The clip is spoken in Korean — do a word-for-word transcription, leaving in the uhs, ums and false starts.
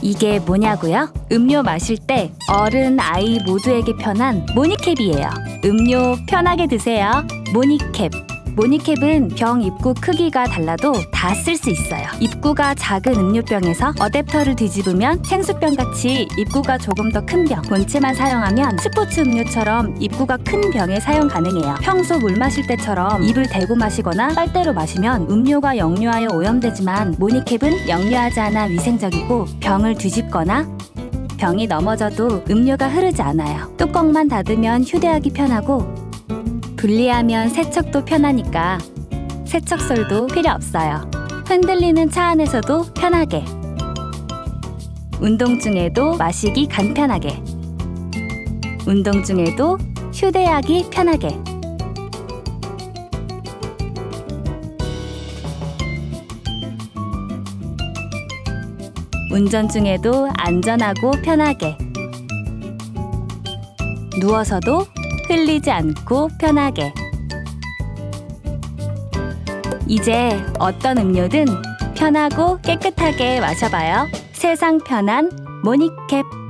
이게 뭐냐고요? 음료 마실 때 어른, 아이 모두에게 편한 모니캡이에요. 음료 편하게 드세요. 모니캡. 모니캡은 병 입구 크기가 달라도 다 쓸 수 있어요. 입구가 작은 음료병에서 어댑터를 뒤집으면 생수병같이 입구가 조금 더 큰 병, 본체만 사용하면 스포츠 음료처럼 입구가 큰 병에 사용 가능해요. 평소 물 마실 때처럼 입을 대고 마시거나 빨대로 마시면 음료가 역류하여 오염되지만 모니캡은 역류하지 않아 위생적이고 병을 뒤집거나 병이 넘어져도 음료가 흐르지 않아요. 뚜껑만 닫으면 휴대하기 편하고 분리하면 세척도 편하니까 세척솔도 필요 없어요. 흔들리는 차 안에서도 편하게, 운동 중에도 마시기 간편하게, 운동 중에도 휴대하기 편하게. 운전 중에도 안전하고 편하게, 누워서도 흘리지 않고 편하게. 이제 어떤 음료든 편하고 깨끗하게 마셔봐요. 세상 편한 모니캡.